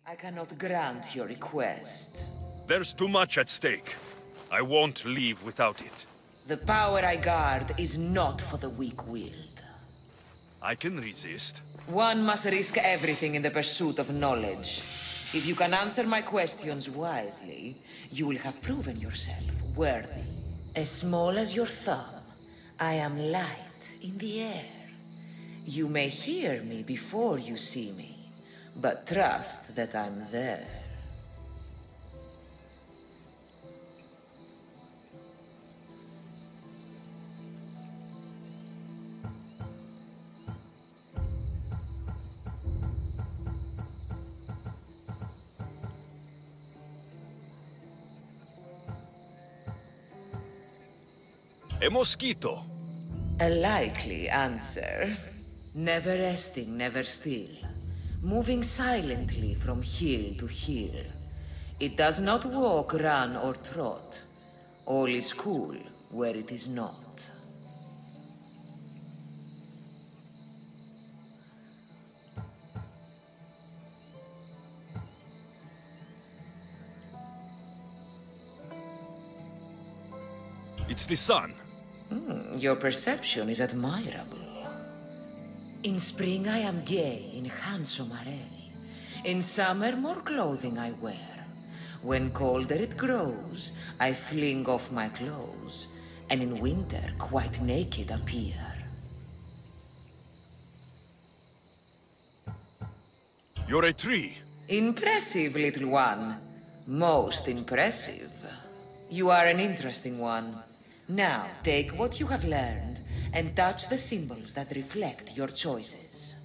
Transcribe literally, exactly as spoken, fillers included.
I cannot grant your request. There's too much at stake. I won't leave without it. The power I guard is not for the weak-willed. I can resist. One must risk everything in the pursuit of knowledge. If you can answer my questions wisely, you will have proven yourself worthy. As small as your thumb, I am light in the air. You may hear me before you see me, but trust that I'm there. A mosquito. A likely answer. Never resting, never still. Moving silently from hill to hill. It does not walk, run, or trot. All is cool where it is not. It's the sun. Mm, your perception is admirable. In spring I am gay in handsome array. In summer more clothing I wear. When colder it grows, I fling off my clothes, and in winter quite naked appear. You're a tree. Impressive, little one. Most impressive. You are an interesting one. Now, take what you have learned and touch the symbols that reflect your choices.